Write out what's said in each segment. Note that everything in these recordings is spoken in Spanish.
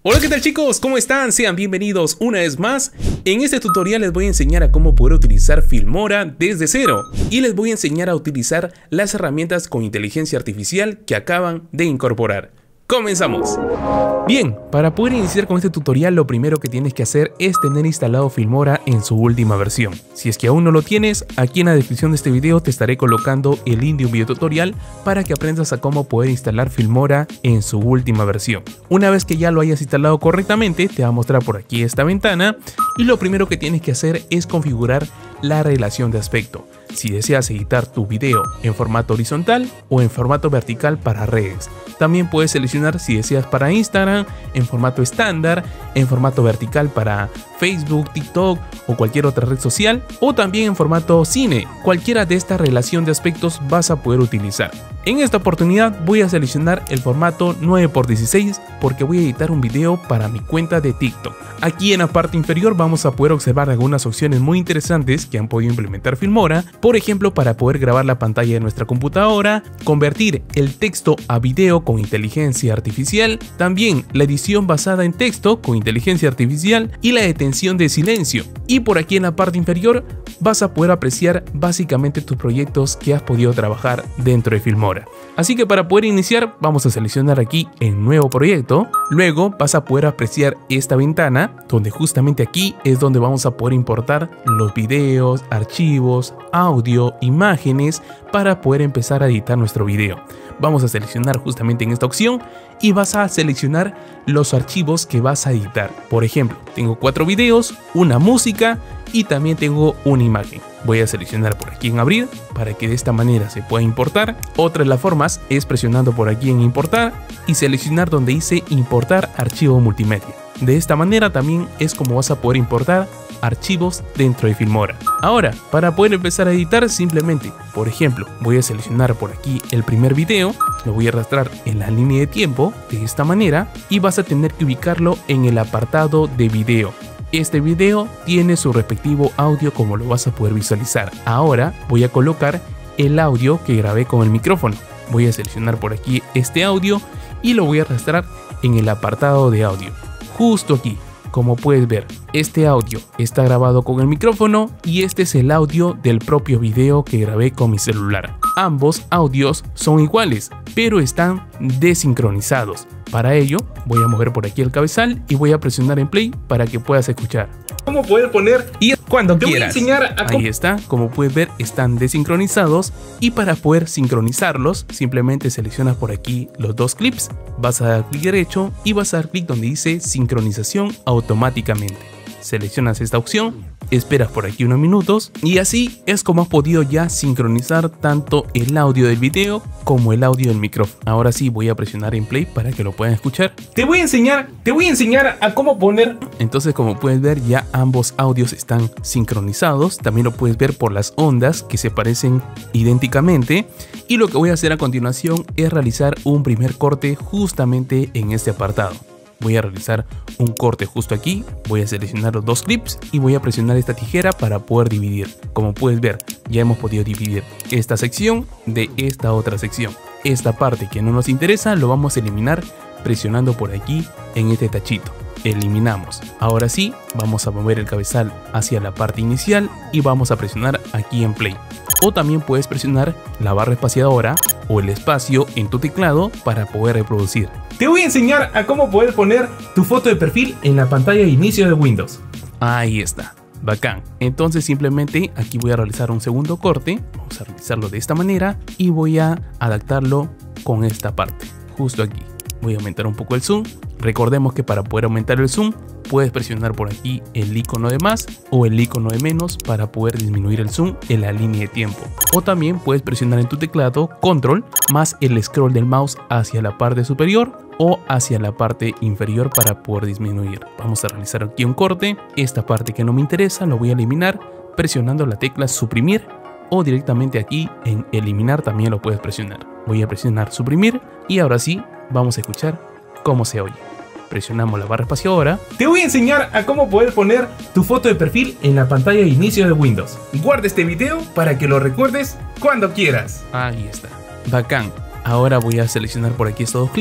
Hola, ¿qué tal chicos? ¿Cómo están? Sean bienvenidos una vez más. En este tutorial les voy a enseñar a cómo poder utilizar Filmora desde cero y les voy a enseñar a utilizar las herramientas con inteligencia artificial que acaban de incorporar. ¡Comenzamos! Bien, para poder iniciar con este tutorial lo primero que tienes que hacer es tener instalado Filmora en su última versión. Si es que aún no lo tienes, aquí en la descripción de este video te estaré colocando el link de un video tutorial para que aprendas a cómo poder instalar Filmora en su última versión. Una vez que ya lo hayas instalado correctamente, te va a mostrar por aquí esta ventana y lo primero que tienes que hacer es configurar la relación de aspecto. Si deseas editar tu video en formato horizontal o en formato vertical para redes. También puedes seleccionar si deseas para Instagram, en formato estándar, en formato vertical para Facebook, TikTok o cualquier otra red social, o también en formato cine. Cualquiera de esta relación de aspectos vas a poder utilizar. En esta oportunidad voy a seleccionar el formato 9:16 porque voy a editar un video para mi cuenta de TikTok. Aquí en la parte inferior vamos a poder observar algunas opciones muy interesantes que han podido implementar Filmora, por ejemplo para poder grabar la pantalla de nuestra computadora, convertir el texto a video con inteligencia artificial, también la edición basada en texto con inteligencia artificial y la detención de silencio. Y por aquí en la parte inferior vas a poder apreciar básicamente tus proyectos que has podido trabajar dentro de Filmora. Así que para poder iniciar vamos a seleccionar aquí el nuevo proyecto, luego vas a poder apreciar esta ventana donde justamente aquí es donde vamos a poder importar los videos, archivos, audio, imágenes para poder empezar a editar nuestro video. Vamos a seleccionar justamente en esta opción y vas a seleccionar los archivos que vas a editar. Por ejemplo, tengo 4 videos, una música y también tengo una imagen. Voy a seleccionar por aquí en abrir para que de esta manera se pueda importar. Otra de las formas es presionando por aquí en importar y seleccionar donde dice importar archivo multimedia. De esta manera también es como vas a poder importar archivos dentro de Filmora. Ahora, para poder empezar a editar simplemente, por ejemplo, voy a seleccionar por aquí el primer video, lo voy a arrastrar en la línea de tiempo de esta manera y vas a tener que ubicarlo en el apartado de video. Este video tiene su respectivo audio como lo vas a poder visualizar. Ahora voy a colocar el audio que grabé con el micrófono. Voy a seleccionar por aquí este audio y lo voy a arrastrar en el apartado de audio. Justo aquí, como puedes ver, este audio está grabado con el micrófono y este es el audio del propio video que grabé con mi celular. Ambos audios son iguales, pero están desincronizados. Para ello, voy a mover por aquí el cabezal y voy a presionar en play para que puedas escuchar. ¿Cómo poder poner y cuando te quieras? Voy a enseñar a Ahí está, como puedes ver, están desincronizados y para poder sincronizarlos, simplemente seleccionas por aquí los dos clips, vas a dar clic derecho y vas a dar clic donde dice sincronización automáticamente. Seleccionas esta opción, esperas por aquí unos minutos y así es como has podido ya sincronizar tanto el audio del video como el audio del micrófono. Ahora sí voy a presionar en play para que lo puedan escuchar. Te voy a enseñar a cómo poner. Entonces, como puedes ver, ya ambos audios están sincronizados. También lo puedes ver por las ondas que se parecen idénticamente. Y lo que voy a hacer a continuación es realizar un primer corte justamente en este apartado. Voy a realizar un corte justo aquí, voy a seleccionar los dos clips y voy a presionar esta tijera para poder dividir. Como puedes ver, ya hemos podido dividir esta sección de esta otra sección. Esta parte que no nos interesa lo vamos a eliminar presionando por aquí en este tachito. Eliminamos. Ahora sí, vamos a mover el cabezal hacia la parte inicial y vamos a presionar aquí en play. O también puedes presionar la barra espaciadora o el espacio en tu teclado para poder reproducir. Te voy a enseñar a cómo poder poner tu foto de perfil en la pantalla de inicio de Windows. Ahí está, bacán. Entonces simplemente aquí voy a realizar un segundo corte, vamos a realizarlo de esta manera y voy a adaptarlo con esta parte, justo aquí. Voy a aumentar un poco el zoom. Recordemos que para poder aumentar el zoom puedes presionar por aquí el icono de más o el icono de menos para poder disminuir el zoom en la línea de tiempo. O también puedes presionar en tu teclado control más el scroll del mouse hacia la parte superior o hacia la parte inferior para poder disminuir. Vamos a realizar aquí un corte. Esta parte que no me interesa lo voy a eliminar presionando la tecla suprimir o directamente aquí en eliminar también lo puedes presionar. Voy a presionar suprimir y ahora sí vamos a escuchar cómo se oye. Presionamos la barra espaciadora. Te voy a enseñar a cómo poder poner tu foto de perfil en la pantalla de inicio de Windows. Guarda este video para que lo recuerdes cuando quieras. Ahí está. Bacán. Ahora voy a seleccionar por aquí estos dos clips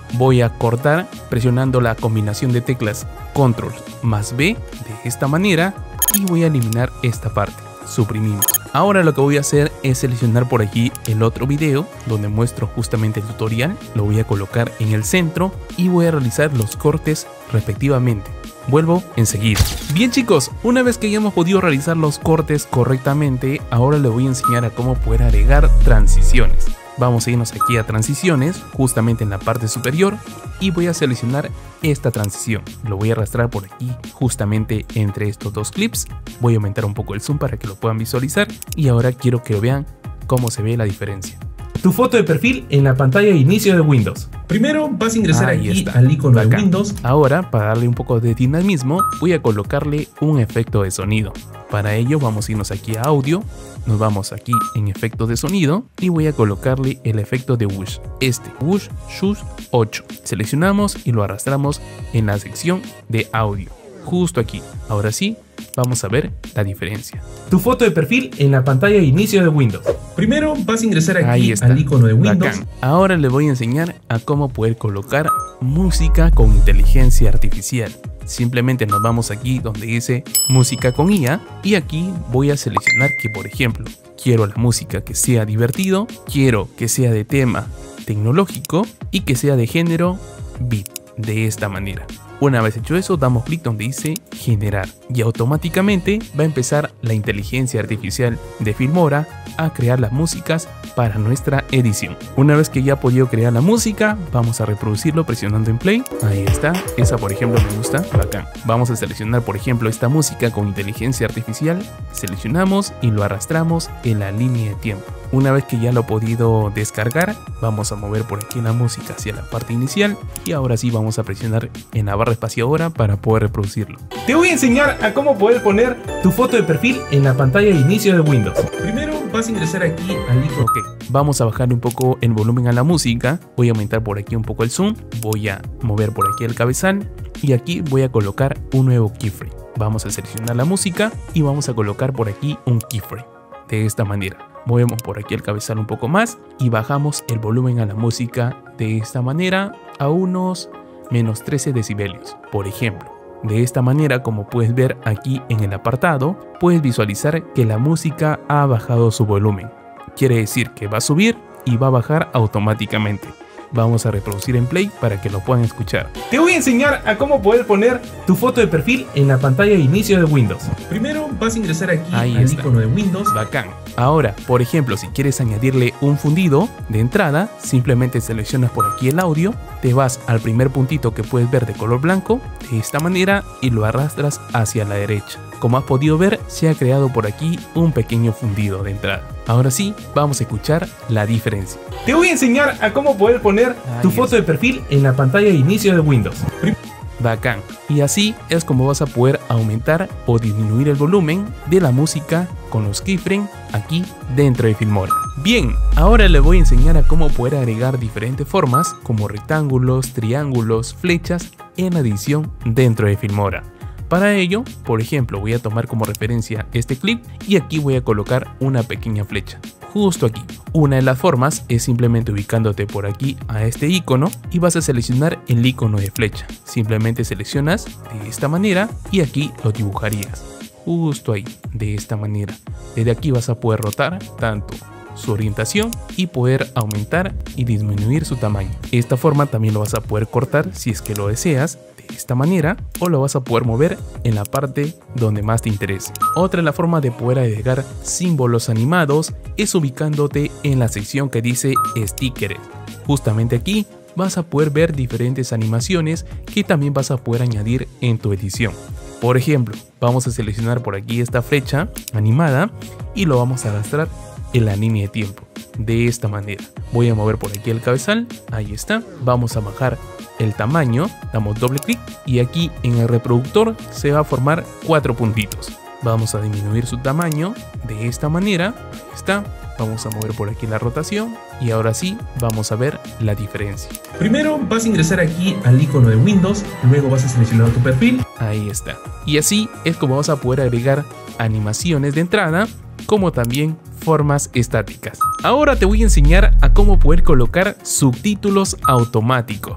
voy a cortar presionando la combinación de teclas Control más B de esta manera y voy a eliminar esta parte, suprimimos. Ahora lo que voy a hacer es seleccionar por aquí el otro video donde muestro justamente el tutorial, lo voy a colocar en el centro y voy a realizar los cortes respectivamente. Vuelvo enseguida. Bien chicos, una vez que ya hemos podido realizar los cortes correctamente, ahora les voy a enseñar a cómo poder agregar transiciones. Vamos a irnos aquí a transiciones, justamente en la parte superior, y voy a seleccionar esta transición. Lo voy a arrastrar por aquí, justamente entre estos dos clips. Voy a aumentar un poco el zoom para que lo puedan visualizar y ahora quiero que vean cómo se ve la diferencia. Tu foto de perfil en la pantalla de inicio de Windows. Primero vas a ingresar aquí al icono de Windows. Ahora, para darle un poco de dinamismo, voy a colocarle un efecto de sonido. Para ello vamos a irnos aquí a audio, nos vamos aquí en efectos de sonido y voy a colocarle el efecto de Whoosh, Whoosh Shush 8. Seleccionamos y lo arrastramos en la sección de audio, justo aquí. Ahora sí, vamos a ver la diferencia. Tu foto de perfil en la pantalla de inicio de Windows. Primero vas a ingresar aquí al icono de Windows. Bacán. Ahora les voy a enseñar a cómo poder colocar música con inteligencia artificial. Simplemente nos vamos aquí donde dice música con IA y aquí voy a seleccionar que, por ejemplo, quiero la música que sea divertido, quiero que sea de tema tecnológico y que sea de género beat, de esta manera. Una vez hecho eso, damos clic donde dice generar y automáticamente va a empezar la inteligencia artificial de Filmora a crear las músicas para nuestra edición. Una vez que ya ha podido crear la música, vamos a reproducirlo presionando en play. Ahí está, esa por ejemplo me gusta, bacán. Vamos a seleccionar por ejemplo esta música con inteligencia artificial, seleccionamos y lo arrastramos en la línea de tiempo. Una vez que ya lo he podido descargar, vamos a mover por aquí la música hacia la parte inicial y ahora sí vamos a presionar en la barra espaciadora para poder reproducirlo. Te voy a enseñar a cómo poder poner tu foto de perfil en la pantalla de inicio de Windows. Primero vas a ingresar aquí al icono. Vamos a bajarle un poco el volumen a la música, voy a aumentar por aquí un poco el zoom, voy a mover por aquí el cabezal y aquí voy a colocar un nuevo keyframe. Vamos a seleccionar la música y vamos a colocar por aquí un keyframe, de esta manera. Movemos por aquí el cabezal un poco más y bajamos el volumen a la música de esta manera a unos menos 13 decibelios, por ejemplo. De esta manera, como puedes ver aquí en el apartado, puedes visualizar que la música ha bajado su volumen. Quiere decir que va a subir y va a bajar automáticamente. Vamos a reproducir en play para que lo puedan escuchar. Te voy a enseñar a cómo poder poner tu foto de perfil en la pantalla de inicio de Windows. Primero vas a ingresar aquí al icono de Windows. Bacán. Ahora, por ejemplo, si quieres añadirle un fundido de entrada, simplemente seleccionas por aquí el audio, te vas al primer puntito que puedes ver de color blanco, de esta manera, y lo arrastras hacia la derecha. Como has podido ver, se ha creado por aquí un pequeño fundido de entrada. Ahora sí, vamos a escuchar la diferencia. Te voy a enseñar a cómo poder poner tu foto de perfil en la pantalla de inicio de Windows. Bacán. Y así es como vas a poder aumentar o disminuir el volumen de la música con los keyframes aquí dentro de Filmora. Bien, ahora les voy a enseñar a cómo poder agregar diferentes formas como rectángulos, triángulos, flechas en la edición dentro de Filmora. Para ello, por ejemplo, voy a tomar como referencia este clip y aquí voy a colocar una pequeña flecha, justo aquí. Una de las formas es simplemente ubicándote por aquí a este icono y vas a seleccionar el icono de flecha. Simplemente seleccionas de esta manera y aquí lo dibujarías, justo ahí, de esta manera. Desde aquí vas a poder rotar tanto su orientación y poder aumentar y disminuir su tamaño. De esta forma también lo vas a poder cortar si es que lo deseas, de esta manera, o lo vas a poder mover en la parte donde más te interese. Otra de la forma de poder agregar símbolos animados es ubicándote en la sección que dice stickers. Justamente aquí vas a poder ver diferentes animaciones que también vas a poder añadir en tu edición. Por ejemplo, vamos a seleccionar por aquí esta flecha animada y lo vamos a arrastrar en la línea de tiempo, de esta manera. Voy a mover por aquí el cabezal, ahí está. Vamos a bajar el tamaño, damos doble clic y aquí en el reproductor se va a formar 4 puntitos. Vamos a disminuir su tamaño de esta manera, ahí está. Vamos a mover por aquí la rotación y ahora sí vamos a ver la diferencia. Primero vas a ingresar aquí al icono de Windows, luego vas a seleccionar tu perfil. Ahí está. Y así es como vas a poder agregar animaciones de entrada, como también formas estáticas. Ahora te voy a enseñar a cómo poder colocar subtítulos automáticos.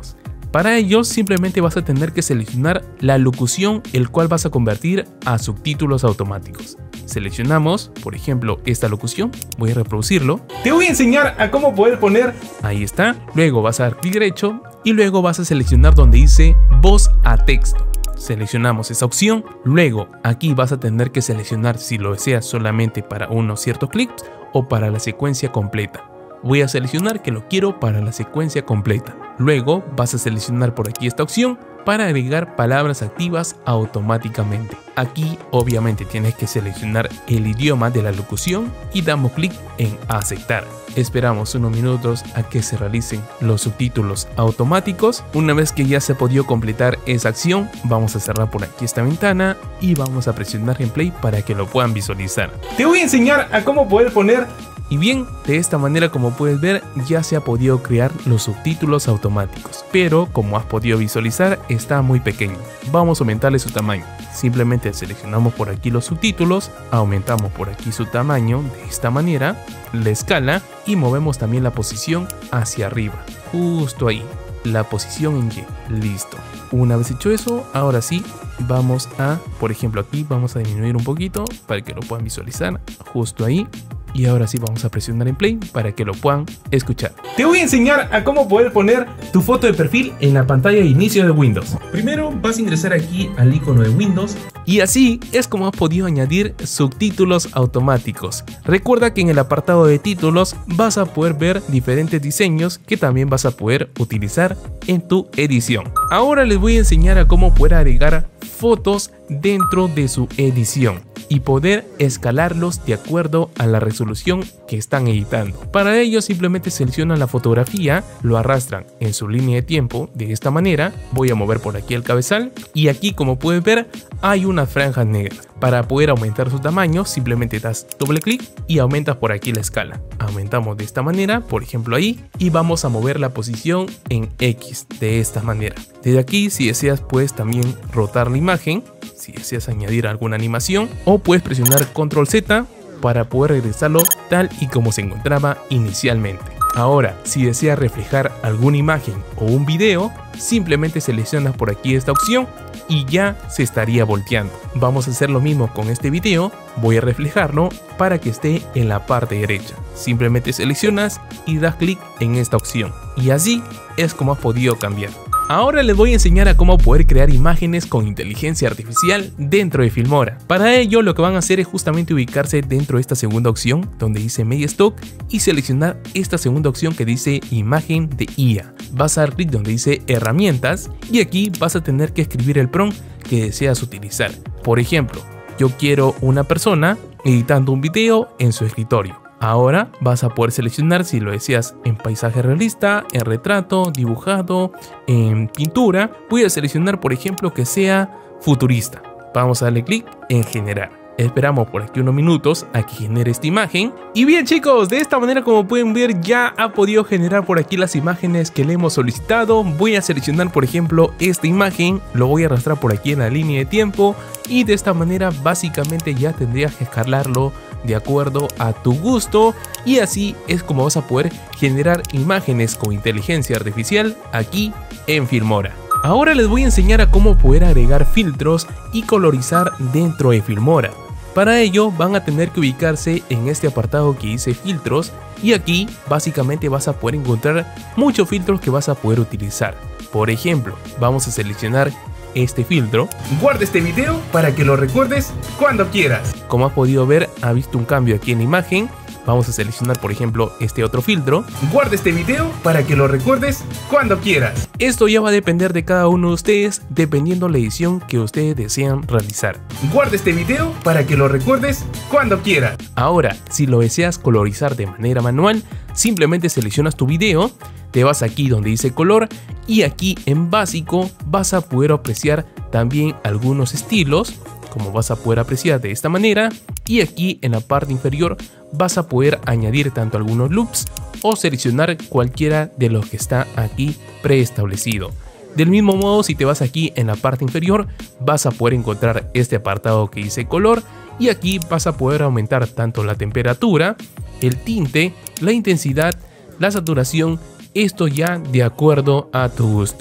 Para ello simplemente vas a tener que seleccionar la locución el cual vas a convertir a subtítulos automáticos. Seleccionamos, por ejemplo, esta locución, voy a reproducirlo. Te voy a enseñar a cómo poder poner... Ahí está, luego vas a dar clic derecho y luego vas a seleccionar donde dice voz a texto. Seleccionamos esa opción, luego aquí vas a tener que seleccionar si lo deseas solamente para unos ciertos clics o para la secuencia completa. Voy a seleccionar que lo quiero para la secuencia completa. Luego vas a seleccionar por aquí esta opción para agregar palabras activas automáticamente. Aquí obviamente tienes que seleccionar el idioma de la locución y damos clic en aceptar. Esperamos unos minutos a que se realicen los subtítulos automáticos. Una vez que ya se ha podido completar esa acción, vamos a cerrar por aquí esta ventana y vamos a presionar en play para que lo puedan visualizar. Te voy a enseñar a cómo poder poner... Y bien, de esta manera, como puedes ver, ya se ha podido crear los subtítulos automáticos, pero como has podido visualizar está muy pequeño. Vamos a aumentarle su tamaño. Simplemente seleccionamos por aquí los subtítulos, aumentamos por aquí su tamaño de esta manera, la escala y movemos también la posición hacia arriba, justo ahí, la posición en Y. Listo. Una vez hecho eso, ahora sí vamos a, por ejemplo aquí vamos a disminuir un poquito para que lo puedan visualizar, justo ahí. Y ahora sí vamos a presionar en play para que lo puedan escuchar. Te voy a enseñar a cómo poder poner tu foto de perfil en la pantalla de inicio de Windows. Primero vas a ingresar aquí al icono de Windows. Y así es como has podido añadir subtítulos automáticos. Recuerda que en el apartado de títulos vas a poder ver diferentes diseños que también vas a poder utilizar en tu edición. Ahora les voy a enseñar a cómo poder agregar fotos dentro de su edición y poder escalarlos de acuerdo a la resolución que están editando. Para ello simplemente seleccionan la fotografía, lo arrastran en su línea de tiempo de esta manera. Voy a mover por aquí el cabezal y aquí, como puedes ver, hay unas franjas negras. Para poder aumentar su tamaño simplemente das doble clic y aumentas por aquí la escala. Aumentamos de esta manera, por ejemplo ahí, y vamos a mover la posición en X de esta manera. Desde aquí, si deseas, puedes también rotar la imagen, si deseas añadir alguna animación, o puedes presionar Control Z para poder regresarlo tal y como se encontraba inicialmente. Ahora, si deseas reflejar alguna imagen o un video, simplemente seleccionas por aquí esta opción y ya se estaría volteando. Vamos a hacer lo mismo con este video. Voy a reflejarlo para que esté en la parte derecha. Simplemente seleccionas y das clic en esta opción. Y así es como has podido cambiar. Ahora les voy a enseñar a cómo poder crear imágenes con inteligencia artificial dentro de Filmora. Para ello lo que van a hacer es justamente ubicarse dentro de esta segunda opción donde dice Media Stock y seleccionar esta segunda opción que dice Imagen de IA. Vas a dar clic donde dice Herramientas y aquí vas a tener que escribir el prompt que deseas utilizar. Por ejemplo, yo quiero una persona editando un video en su escritorio. Ahora vas a poder seleccionar si lo deseas en paisaje realista, en retrato, dibujado, en pintura. Voy a seleccionar, por ejemplo, que sea futurista. Vamos a darle clic en generar. Esperamos por aquí unos minutos a que genere esta imagen. Y bien chicos, de esta manera, como pueden ver, ya ha podido generar por aquí las imágenes que le hemos solicitado. Voy a seleccionar, por ejemplo, esta imagen, lo voy a arrastrar por aquí en la línea de tiempo y de esta manera básicamente ya tendrías que escalarlo de acuerdo a tu gusto, y así es como vas a poder generar imágenes con inteligencia artificial aquí en Filmora. Ahora les voy a enseñar a cómo poder agregar filtros y colorizar dentro de Filmora. Para ello van a tener que ubicarse en este apartado que dice filtros y aquí básicamente vas a poder encontrar muchos filtros que vas a poder utilizar. Por ejemplo, vamos a seleccionar este filtro. Guarda este video para que lo recuerdes cuando quieras. Como has podido ver, ha visto un cambio aquí en la imagen. Vamos a seleccionar, por ejemplo, este otro filtro. Guarda este video para que lo recuerdes cuando quieras. Esto ya va a depender de cada uno de ustedes, dependiendo la edición que ustedes desean realizar. Guarda este video para que lo recuerdes cuando quieras. Ahora, si lo deseas colorizar de manera manual, simplemente seleccionas tu video, te vas aquí donde dice color y aquí en básico vas a poder apreciar también algunos estilos, como vas a poder apreciar de esta manera, y aquí en la parte inferior vas a poder añadir tanto algunos loops o seleccionar cualquiera de los que está aquí preestablecido. Del mismo modo, si te vas aquí en la parte inferior vas a poder encontrar este apartado que dice color y aquí vas a poder aumentar tanto la temperatura, el tinte, la intensidad, la saturación, esto ya de acuerdo a tu gusto.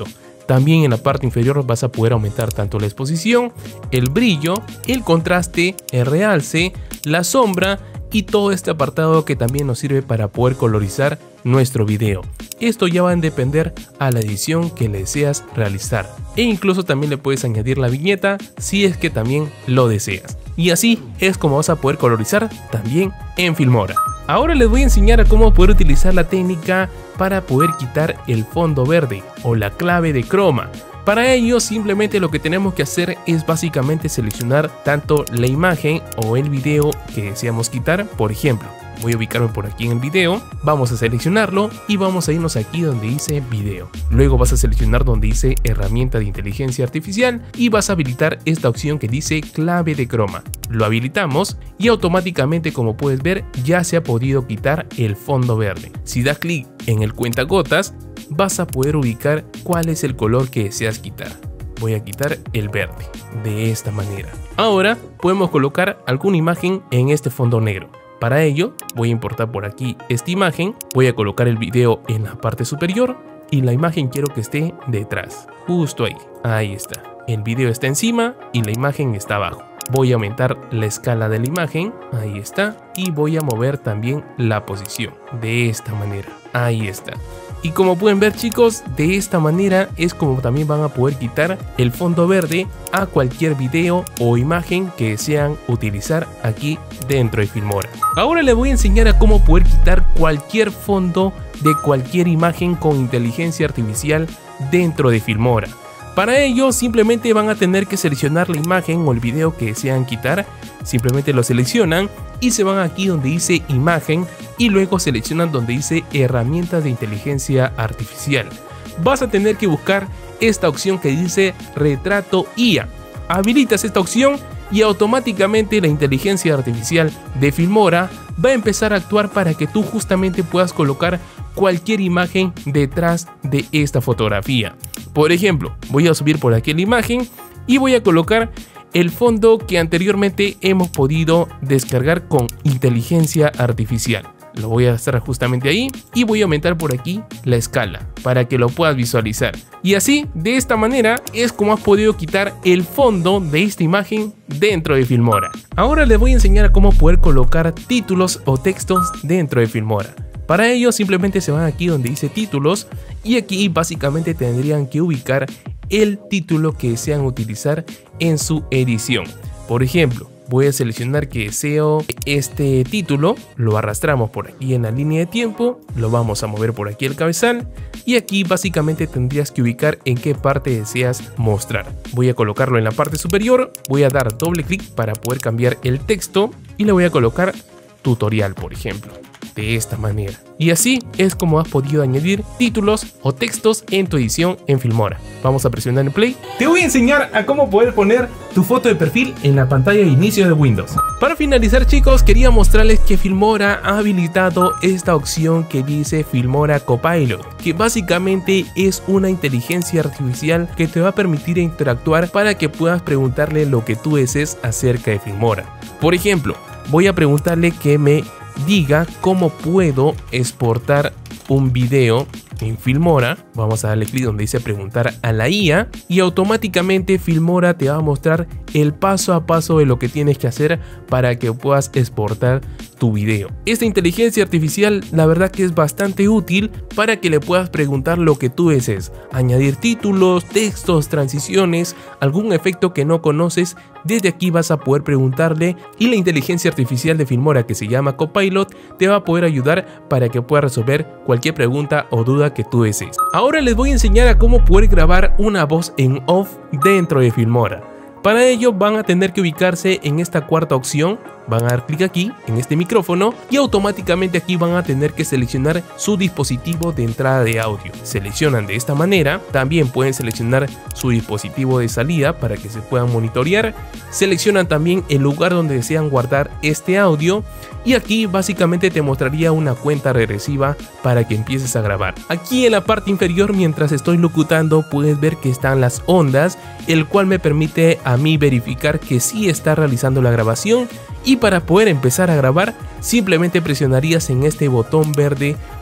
También en la parte inferior vas a poder aumentar tanto la exposición, el brillo, el contraste, el realce, la sombra y todo este apartado que también nos sirve para poder colorizar nuestro video. Esto ya va a depender a la edición que le deseas realizar, e incluso también le puedes añadir la viñeta si es que también lo deseas. Y así es como vas a poder colorizar también en Filmora. Ahora les voy a enseñar a cómo poder utilizar la técnica para poder quitar el fondo verde o la clave de croma. Para ello simplemente lo que tenemos que hacer es básicamente seleccionar tanto la imagen o el video que deseamos quitar. Por ejemplo, voy a ubicarme por aquí en el video, vamos a seleccionarlo y vamos a irnos aquí donde dice video. Luego vas a seleccionar donde dice herramienta de inteligencia artificial y vas a habilitar esta opción que dice clave de croma. Lo habilitamos y automáticamente, como puedes ver, ya se ha podido quitar el fondo verde. Si das clic en el cuentagotas, vas a poder ubicar cuál es el color que deseas quitar. Voy a quitar el verde, de esta manera. Ahora podemos colocar alguna imagen en este fondo negro. Para ello voy a importar por aquí esta imagen, voy a colocar el video en la parte superior y la imagen quiero que esté detrás, justo ahí. Ahí está, el video está encima y la imagen está abajo. Voy a aumentar la escala de la imagen, ahí está, y voy a mover también la posición, de esta manera, ahí está. Y como pueden ver, chicos, de esta manera es como también van a poder quitar el fondo verde a cualquier video o imagen que desean utilizar aquí dentro de Filmora. Ahora les voy a enseñar a cómo poder quitar cualquier fondo de cualquier imagen con inteligencia artificial dentro de Filmora. Para ello simplemente van a tener que seleccionar la imagen o el video que desean quitar, simplemente lo seleccionan y se van aquí donde dice imagen y luego seleccionan donde dice herramientas de inteligencia artificial. Vas a tener que buscar esta opción que dice retrato IA. Habilitas esta opción y automáticamente la inteligencia artificial de Filmora va a empezar a actuar para que tú justamente puedas colocar cualquier imagen detrás de esta fotografía. Por ejemplo, voy a subir por aquí la imagen y voy a colocar el fondo que anteriormente hemos podido descargar con inteligencia artificial. Lo voy a hacer justamente ahí y voy a aumentar por aquí la escala para que lo puedas visualizar. Y así, de esta manera, es como has podido quitar el fondo de esta imagen dentro de Filmora. Ahora les voy a enseñar a cómo poder colocar títulos o textos dentro de Filmora. Para ello simplemente se van aquí donde dice títulos y aquí básicamente tendrían que ubicar el título que desean utilizar en su edición. Por ejemplo, voy a seleccionar que deseo este título, lo arrastramos por aquí en la línea de tiempo, lo vamos a mover por aquí el cabezal y aquí básicamente tendrías que ubicar en qué parte deseas mostrar. Voy a colocarlo en la parte superior, voy a dar doble clic para poder cambiar el texto y le voy a colocar tutorial, por ejemplo. De esta manera. Y así es como has podido añadir títulos o textos en tu edición en Filmora. Vamos a presionar en play. Te voy a enseñar a cómo poder poner tu foto de perfil en la pantalla de inicio de Windows. Para finalizar, chicos, quería mostrarles que Filmora ha habilitado esta opción que dice Filmora Copilot, que básicamente es una inteligencia artificial que te va a permitir interactuar para que puedas preguntarle lo que tú desees acerca de Filmora. Por ejemplo, voy a preguntarle que me diga cómo puedo exportar un video en Filmora. Vamos a darle clic donde dice preguntar a la IA y automáticamente Filmora te va a mostrar el paso a paso de lo que tienes que hacer para que puedas exportar tu video. Esta inteligencia artificial la verdad que es bastante útil para que le puedas preguntar lo que tú desees, añadir títulos, textos, transiciones, algún efecto que no conoces. Desde aquí vas a poder preguntarle y la inteligencia artificial de Filmora, que se llama Copilot, te va a poder ayudar para que puedas resolver cualquier pregunta o duda que tú desees. Ahora les voy a enseñar a cómo poder grabar una voz en off dentro de Filmora. Para ello van a tener que ubicarse en esta cuarta opción, van a dar clic aquí en este micrófono y automáticamente aquí van a tener que seleccionar su dispositivo de entrada de audio. Seleccionan de esta manera, también pueden seleccionar su dispositivo de salida para que se puedan monitorear. Seleccionan también el lugar donde desean guardar este audio y aquí básicamente te mostraría una cuenta regresiva para que empieces a grabar. Aquí en la parte inferior, mientras estoy locutando, puedes ver que están las ondas, el cual me permite a mí verificar que sí está realizando la grabación. Y para poder empezar a grabar, simplemente presionarías en este botón verde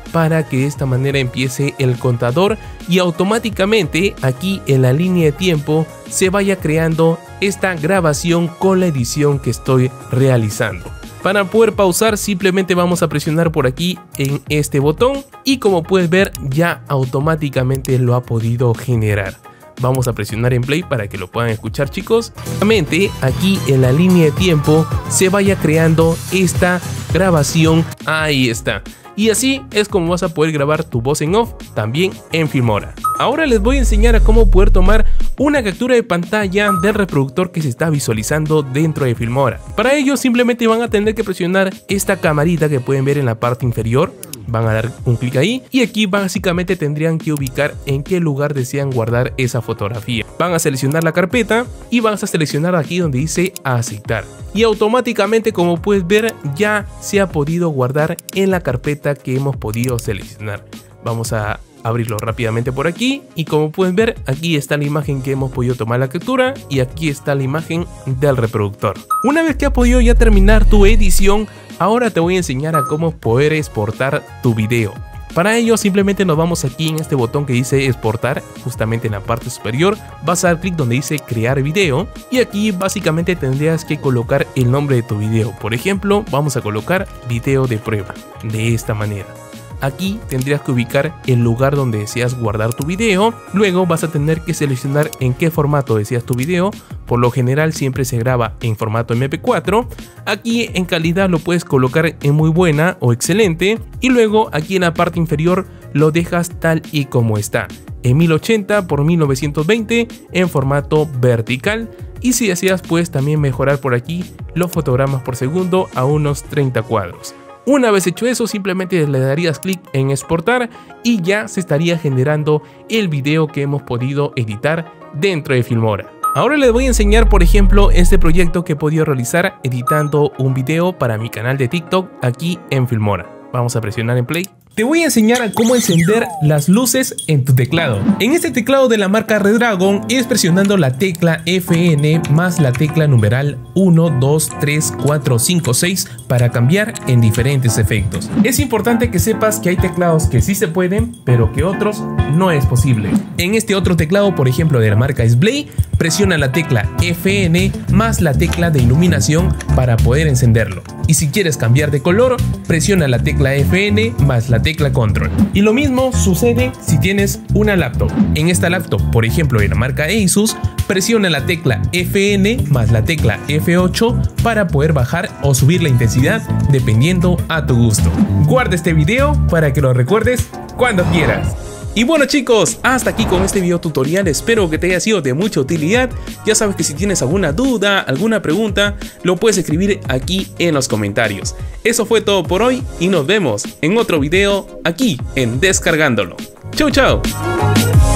para que de esta manera empiece el contador y automáticamente aquí en la línea de tiempo se vaya creando esta grabación con la edición que estoy realizando. Para poder pausar simplemente vamos a presionar por aquí en este botón y como puedes ver ya automáticamente lo ha podido generar. Vamos a presionar en play para que lo puedan escuchar, chicos. Nuevamente aquí en la línea de tiempo se vaya creando esta grabación. Ahí está. Y así es como vas a poder grabar tu voz en off también en Filmora. Ahora les voy a enseñar a cómo poder tomar una captura de pantalla del reproductor que se está visualizando dentro de Filmora. Para ello simplemente van a tener que presionar esta camarita que pueden ver en la parte inferior. Van a dar un clic ahí y aquí básicamente tendrían que ubicar en qué lugar desean guardar esa fotografía. Van a seleccionar la carpeta y vas a seleccionar aquí donde dice aceptar. Y automáticamente, como puedes ver, ya se ha podido guardar en la carpeta que hemos podido seleccionar. Vamos a abrirlo rápidamente por aquí y como pueden ver, aquí está la imagen que hemos podido tomar la captura y aquí está la imagen del reproductor. Una vez que has podido ya terminar tu edición, ahora te voy a enseñar a cómo poder exportar tu video. Para ello simplemente nos vamos aquí en este botón que dice exportar, justamente en la parte superior, vas a dar clic donde dice crear video y aquí básicamente tendrías que colocar el nombre de tu video. Por ejemplo, vamos a colocar video de prueba, de esta manera. Aquí tendrías que ubicar el lugar donde deseas guardar tu video, luego vas a tener que seleccionar en qué formato deseas tu video, por lo general siempre se graba en formato MP4, aquí en calidad lo puedes colocar en muy buena o excelente y luego aquí en la parte inferior lo dejas tal y como está, en 1080 x 1920 en formato vertical y si deseas puedes también mejorar por aquí los fotogramas por segundo a unos 30 cuadros. Una vez hecho eso, simplemente le darías clic en exportar y ya se estaría generando el video que hemos podido editar dentro de Filmora. Ahora les voy a enseñar, por ejemplo, este proyecto que he podido realizar editando un video para mi canal de TikTok aquí en Filmora. Vamos a presionar en play. Te voy a enseñar a cómo encender las luces en tu teclado. En este teclado de la marca Redragon es presionando la tecla FN más la tecla numeral 1, 2, 3, 4, 5, 6 para cambiar en diferentes efectos. Es importante que sepas que hay teclados que sí se pueden, pero que otros no es posible. En este otro teclado, por ejemplo de la marca Sblay, presiona la tecla FN más la tecla de iluminación para poder encenderlo. Y si quieres cambiar de color, presiona la tecla FN más la tecla control. Y lo mismo sucede si tienes una laptop. En esta laptop, por ejemplo de la marca Asus, presiona la tecla FN más la tecla F8 para poder bajar o subir la intensidad dependiendo a tu gusto. Guarda este video para que lo recuerdes cuando quieras. Y bueno chicos, hasta aquí con este video tutorial, espero que te haya sido de mucha utilidad. Ya sabes que si tienes alguna duda, alguna pregunta, lo puedes escribir aquí en los comentarios. Eso fue todo por hoy y nos vemos en otro video aquí en Descargándolo. Chau chau.